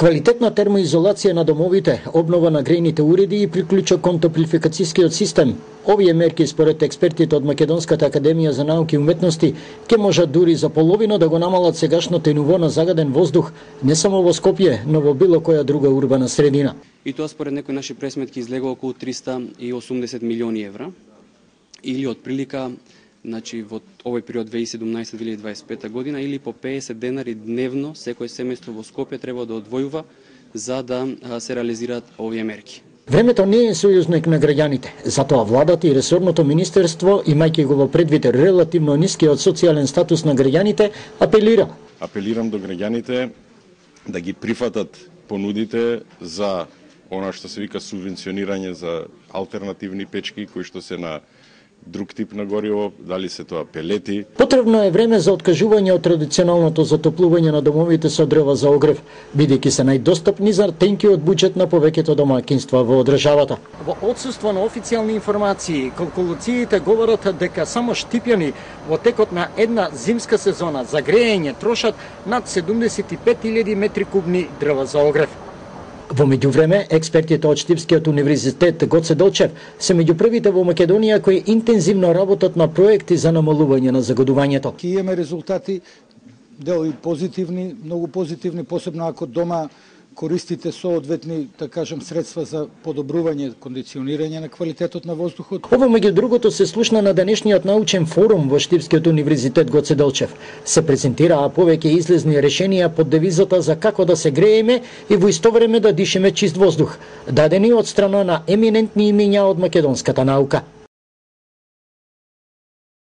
Квалитетна термоизолација на домовите, обнова на грејните уреди и приклучок кон топлификацијскиот систем. Овие мерки според експертите од Македонската академија за науки и уметности ќе можат дури за половина да го намалат сегашното ниво на загаден воздух не само во Скопје, но во било која друга урбана средина. И тоа според некои наши пресметки излега околу 380 милиони евра или отприлика значи во овој период 2017-2025 година или по 50 денари дневно секој семејство во Скопје треба да одвојува за да се реализираат овие мерки. Времето не е сојузник на граѓаните, затоа владата и ресорното министерство, имајќи го во предвид релативно нискиот социјален статус на граѓаните, Апелирам до граѓаните да ги прифатат понудите за она што се вика субвенционирање за алтернативни печки кои што се на друг тип на гориво, дали се тоа пелети. Потребно е време за откажување од традиционалното затоплување на домовите со дрва за огрев, бидејќи се најдостапни за тенкиот буџет на повеќето домаќинства во државата. Во отсуство на официјални информации, калкулациите говорат дека само Штипјани во текот на една зимска сезона за грејење трошат над 75.000 метри кубни дрва за огрев. Во меѓувреме, експертите од Штипскиот универзитет Гоце Делчев се меѓу првите во Македонија кои интензивно работат на проекти за намалување на загадувањето. Ке имаме резултати, дел и позитивни, многу позитивни, посебно ако дома користите соодветни, да кажем, средства за подобрување, кондиционирање на квалитетот на воздухот. Ова меѓу другото се слушна на денешниот научен форум во Штипскиот универзитет Гоце Делчев. Се презентираа повеќе излезни решенија под девизата за како да се грееме и во исто време да дишеме чист воздух, дадени од страна на еминентни имиња од македонската наука.